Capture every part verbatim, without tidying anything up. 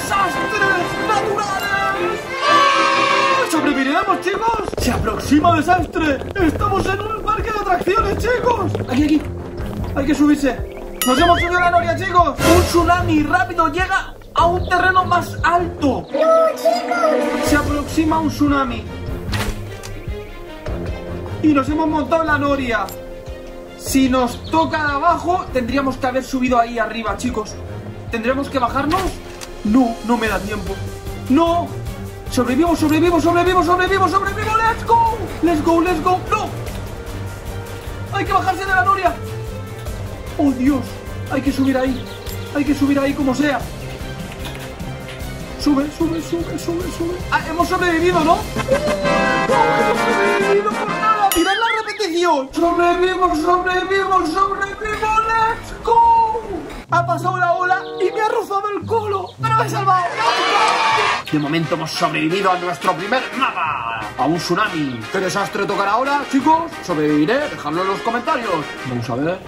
¡Desastres naturales! ¿Sobreviviremos, chicos? ¡Se aproxima desastre! ¡Estamos en un parque de atracciones, chicos! Aquí, aquí. Hay que subirse. ¡Nos hemos subido a la noria, chicos! ¡Un tsunami rápido llega a un terreno más alto! ¡No, chicos! Se aproxima un tsunami. Y nos hemos montado en la noria. Si nos toca de abajo, tendríamos que haber subido ahí arriba, chicos. ¿Tendremos que bajarnos? No, no me da tiempo. ¡No! ¡Sobrevivo, sobrevivo, sobrevivo, sobrevivo, sobrevivo! ¡Let's go! ¡Let's go, let's go! ¡No! ¡Hay que bajarse de la noria! ¡Oh, Dios! Hay que subir ahí. Hay que subir ahí como sea. Sube, sube, sube, sube, sube. Ah, hemos sobrevivido, ¿no? ¡No hemos sobrevivido por nada! ¡Mirad la repetición! ¡Sobrevivimos, sobrevivimos, sobrevivimos! ¡Let's go! Ha pasado la ola y me ha rozado el culo. ¡Pero me he salvado! De momento hemos sobrevivido a nuestro primer mapa. A un tsunami. ¿Qué desastre tocará ahora, chicos? ¿Sobreviviré? Dejadlo en los comentarios. Vamos a ver.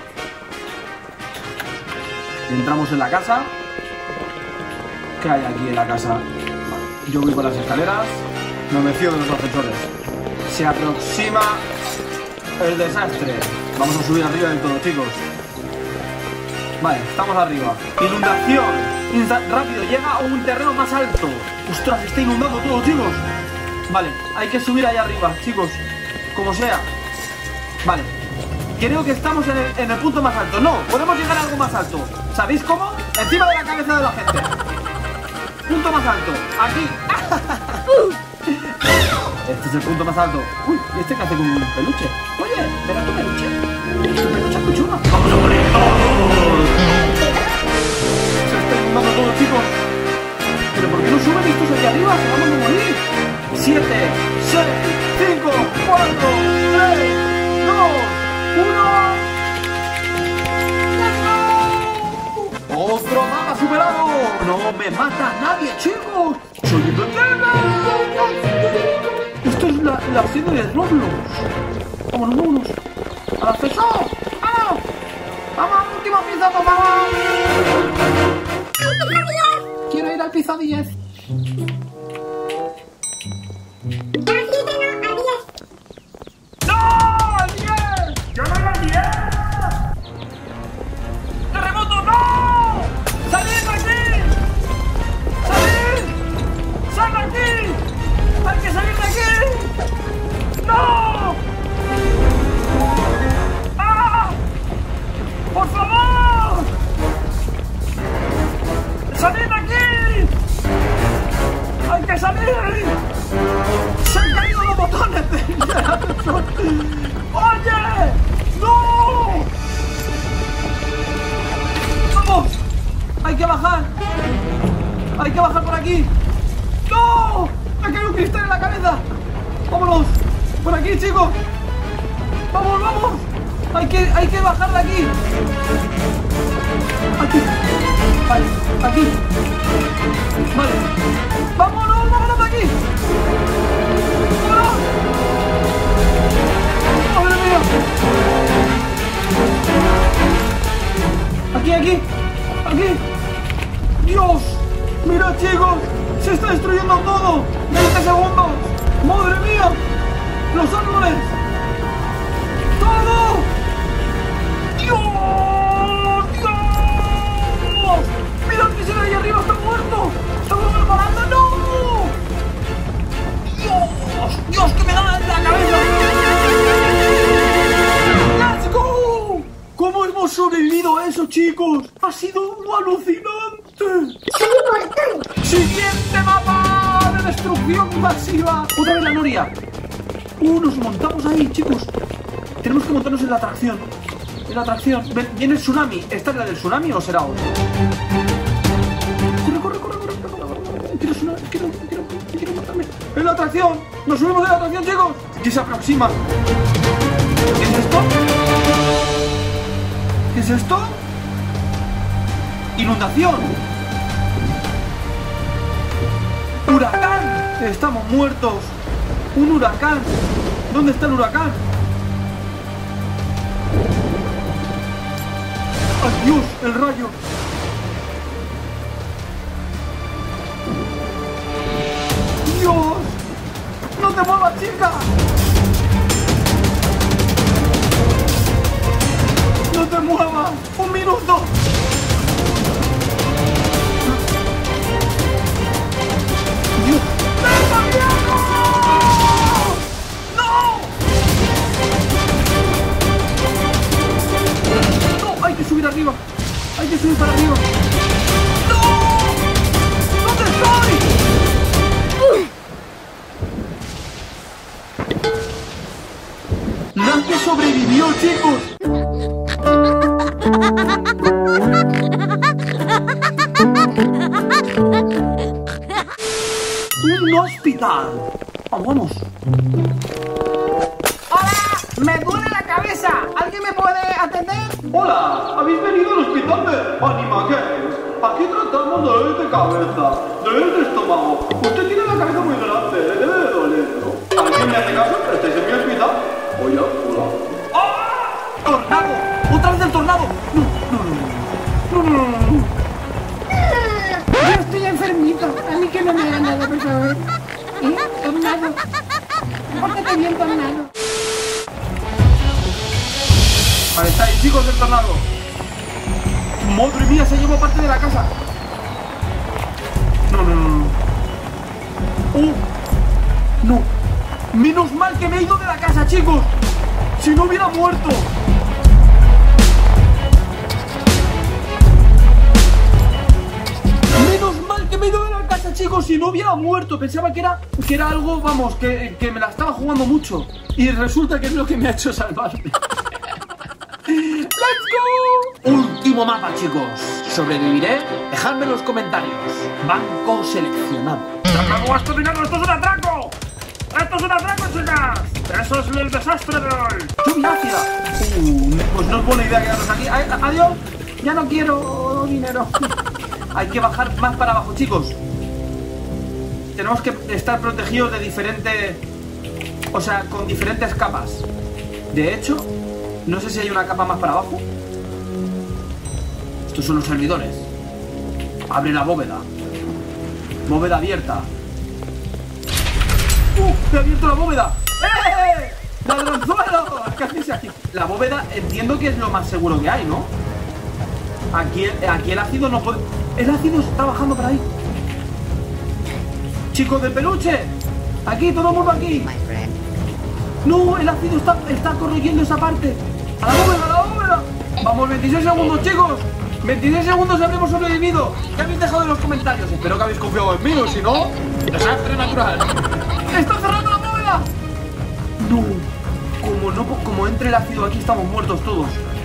Entramos en la casa. ¿Qué hay aquí en la casa? Vale. Yo voy por las escaleras. No me fío de los ascensores. Se aproxima el desastre. Vamos a subir arriba del todo, chicos. Vale, estamos arriba. Inundación. Insta rápido, llega a un terreno más alto. Ostras, está inundando todo, chicos. Vale, hay que subir allá arriba, chicos. Como sea. Vale. Creo que estamos en el, en el punto más alto. No, podemos llegar a algo más alto. ¿Sabéis cómo? Encima de la cabeza de la gente. Punto más alto. Aquí. Este es el punto más alto. Uy, ¿y este qué hace con un peluche? Oye, ¿verás tu peluche? Tu peluche es muy chulo. ¡Vamos a morir todos! Se está inundando todo, chicos. ¿Pero por qué no suben estos aquí arriba? ¡Se vamos a morir! siete, seis, cinco, cuatro, tres, dos, uno. ¡Otro mapa superado! ¡No me mata nadie, chicos! ¡Soy invencible! Esto es la, la serie de Roblox. ¡Vámonos, vámonos! ¡Al ascensor! ¡Vamos! ¡Vamos, última pieza, por favor! ¡Quiero ir al piso diez! ¡Oye! ¡No! ¡Vamos! ¡Hay que bajar! ¡Hay que bajar por aquí! ¡No! ¡Me cae un cristal en la cabeza! ¡Vámonos! ¡Por aquí, chicos! ¡Vamos, vamos! ¡Hay que, hay que bajar de aquí! ¡Aquí! Vale, aquí. Vale. ¡Vámonos, vámonos de aquí! ¡Vámonos! ¡Madre mía! Aquí, aquí. Aquí. ¡Dios! ¡Mira, chicos! ¡Se está destruyendo todo! ¡veinte segundos! ¡Madre mía! ¡Los árboles! ¡Todo! ¡Dios! ¡Dios! ¡Mira que se ve ahí arriba! ¡Está muerto! ¡Estamos preparando! ¡No! ¡Dios! ¡Dios, que me da en la cabeza! ¡Let's go! ¿Cómo hemos sobrevivido a eso, chicos? ¡Ha sido alucinante! ¡Soy inmortal! ¡Siguiente mapa de destrucción masiva! ¡Otra vez la noria! ¡Uh, nos montamos ahí, chicos! Tenemos que montarnos en la atracción. En la atracción. Ven, viene el tsunami. ¿Esta es la del tsunami o será otra? Corre, corre, corre, corre, corre, corre, corre. Quiero tsunami, quiero, quiero, quiero montarme. ¡En la atracción! ¡Nos subimos en la atracción, chicos! ¡Que se aproxima! ¿Qué es esto? ¿Qué es esto? ¡Inundación! ¡Huracán! ¡Estamos muertos! ¡Un huracán! ¿Dónde está el huracán? ¡Ay, Dios! ¡El rayo! te muevas, chica! ¡No te muevas! ¡Un minuto! ¡Dios! ¡Venga, viejo! ¡No! ¡No! ¡Hay que subir arriba! ¡Hay que subir para arriba! ¡No! ¿Dónde estoy? ¡Nadie sobrevivió, chicos! ¡Un hospital! ¡Vamos, vamos! ¡Hola! ¡Me duele la cabeza! ¿Alguien me puede atender? ¡Hola! ¿Habéis venido al hospital de Animagames? Aquí tratamos dolores de cabeza, dolores de estómago. Usted tiene la cabeza muy grande, le debe de doler, ¿no? ¿Alguien me hace caso? ¿Estáis en mi hospital? Oye, hola. ¡Ah! ¡Tornado! ¡Otra vez el tornado! ¡No, no, no! ¡No, no, no, no! Yo estoy enfermito. A mí que no me hagan nada, por favor. ¿Eh? Tornado. Pórtate bien, tornado. Ahí estáis, chicos, del tornado. ¡Madre mía! Se llevó parte de la casa. No, no, no, no. ¡Oh! ¡No! ¡Menos mal que me he ido de la casa, chicos! ¡Si no hubiera muerto! ¡Menos mal que me he ido de la casa, chicos! ¡Si no hubiera muerto! Pensaba que era, que era algo, vamos, que, que me la estaba jugando mucho. Y resulta que es lo que me ha hecho salvarme. ¡Let's go! Último mapa, chicos. ¿Sobreviviré? Dejadme en los comentarios. Banco seleccionado. ¡Tampoco gasto dinero! ¡Esto es un atraco! ¡Esto es un atraco, chicas! ¡Eso es el desastre de hoy! ¡Lluvia ácida! Uh, pues no es buena idea quedarnos aquí. ¡Adiós! Ya no quiero dinero. Hay que bajar más para abajo, chicos. Tenemos que estar protegidos de diferentes... O sea, con diferentes capas. De hecho, no sé si hay una capa más para abajo. Estos son los servidores. Abre la bóveda. Bóveda abierta. ¡Uh! ¡He abierto la bóveda! ¡Eh! ¡Ladronzuelo! ¿Qué hacéis aquí? La bóveda entiendo que es lo más seguro que hay, ¿no? Aquí, aquí el ácido no puede... El ácido está bajando por ahí. ¡Chicos de peluche! ¡Aquí! ¡Todo el mundo aquí! ¡No! El ácido está, está corroyendo esa parte. ¡A la bóveda! ¡A la bóveda! Vamos, veintiséis segundos, chicos. veintiséis segundos habremos sobrevivido. ¿Qué habéis dejado en los comentarios? Espero que habéis confiado en mí, o si no, desastre natural. ¡Está cerrando la bóveda! No. Como no, como entre el ácido aquí estamos muertos todos.